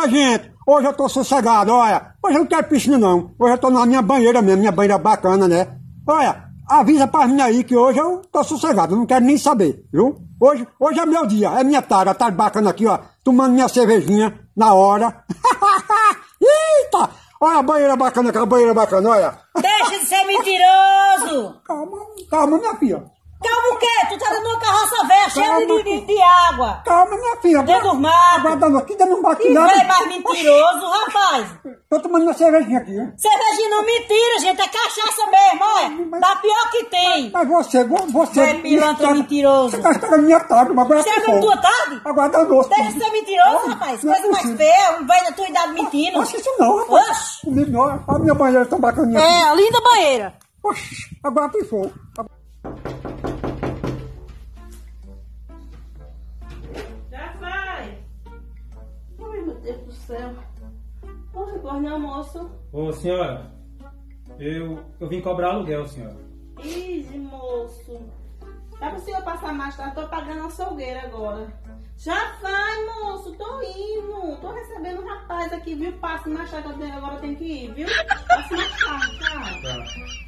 Eita, gente, hoje eu tô sossegado, olha. Hoje eu não quero piscina, não. Hoje eu tô na minha banheira mesmo, minha banheira bacana, né? Olha, avisa pra mim aí que hoje eu tô sossegado, eu não quero nem saber, viu? Hoje é meu dia, é minha tarde, tá bacana aqui, ó, tomando minha cervejinha na hora. Eita! Olha a banheira bacana, aquela banheira bacana, olha. Deixa de ser mentiroso! Calma, minha filha. Calma o quê? Tu tá dando uma carroça velha cheia de água. Calma, minha filha. Dentro do mato. Aguardando aqui, dando um Que velho mais mentiroso, rapaz. Tô tomando minha cervejinha aqui, hein? Cervejinha não mentira, gente, é cachaça mesmo, olha. Da pior que tem. Mas você... É pilantra mentiroso. Você gastou a minha tarde, mas agora você é tua tarde? Agora dá doce. Deixa de ser mentiroso, rapaz. Coisa mais feia, um velho da tua idade mentindo. Não isso não, rapaz. Oxi. Comigo não, a minha banheira tão bacaninha aqui. É, linda banheira. Oxi, agora pifou. Já vai. Ai, meu Deus do céu. Porra, corre almoço. Ô, senhora, eu vim cobrar aluguel, senhora. Ih, moço. Dá pro senhor passar mais tarde? Tô pagando a açougueira agora. Já vai, moço. Tô indo. Tô recebendo um rapaz aqui, viu? Passe mais tarde, agora tem que ir, viu? Passe mais tarde, tchau. Tá.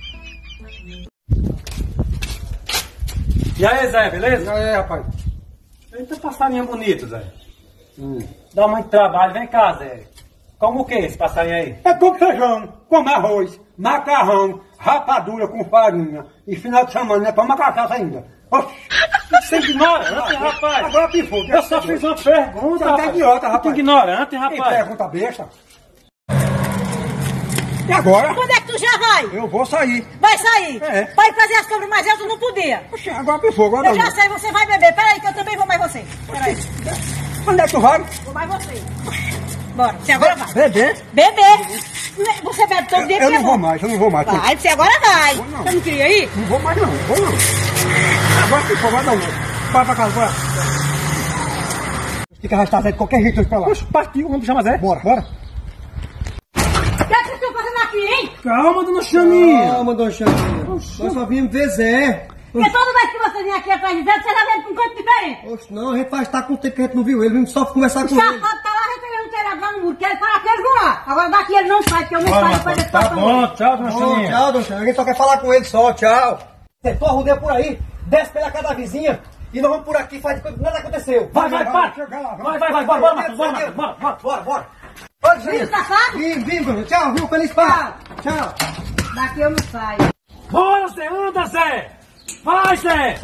E aí, Zé, beleza? E aí, rapaz? Eita, passarinho bonito, Zé. Dá muito trabalho. Vem cá, Zé. Como o que esse passarinho aí? É como feijão, como arroz, macarrão, rapadura com farinha. E final de semana é pra uma cachaça ainda. Oxi. Você é ignorante, rapaz. Agora pifou. Eu só fiz uma pergunta, Você tá idiota, rapaz. Muito ignorante, Que rapaz. pergunta besta. E agora? Quando é que tu já vai? Eu vou sair. Vai sair? É. Pra ir fazer as compras, mas eu tu não podia. Oxi, agora pifou, agora Eu não. já sei, você vai beber. Peraí que eu também vou mais você. Peraí. Onde é que tu vai? Vou mais você. Bora, você agora vai. Beber? Beber. Você bebe todo dia. Eu não vou mais, eu não vou mais. Vai, você agora vai. Vou não. Você não queria ir? Não vou mais não, vou não. Agora pifou, vai dar um. Vai pra casa, vai. Tem que arrastar Zé de qualquer jeito hoje pra lá. Oxe, partiu, vamos chamar Zé. Bora, bora. O que é que vocês estão fazendo aqui, hein? Calma, dona Xaninha. Calma, dona Xaninha. Nós só vimos ver Zé. Porque toda vez que você vem aqui atrás de Zé, você já vem com um canto diferente. Oxe, não, a gente faz com o tempo que a gente não viu ele, vimos só conversar com ele. Safado tá lá recebendo telhado lá no muro. Quero falar com ele lá. Agora daqui ele não sai, porque eu não saio depois desse Tá papo. bom, tchau, dona Xaninha. Tchau, dona Xaninha, a gente só quer falar com ele só, tchau. Tentou a rodeia por aí, desce pela casa da vizinha e nós vamos por aqui, faz de conta que nada aconteceu. Vai, bora, bora, Marcos, bora. Ô, gente, safado? vim, Bruno, tchau, viu, feliz paz. Tchau. Daqui eu não saio. Bora, Zé, anda, Zé. Vai, Zé.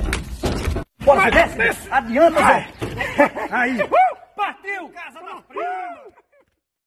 Bora, desce. Adianta, Zé. Aí. Partiu, casa da prima.